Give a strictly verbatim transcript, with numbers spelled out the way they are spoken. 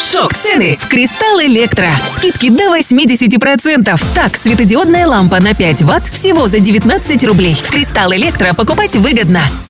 Шок цены в Кристалл Электро. Скидки до восьмидесяти процентов. Так, светодиодная лампа на пять ватт всего за девятнадцать рублей. В Кристалл Электро покупать выгодно.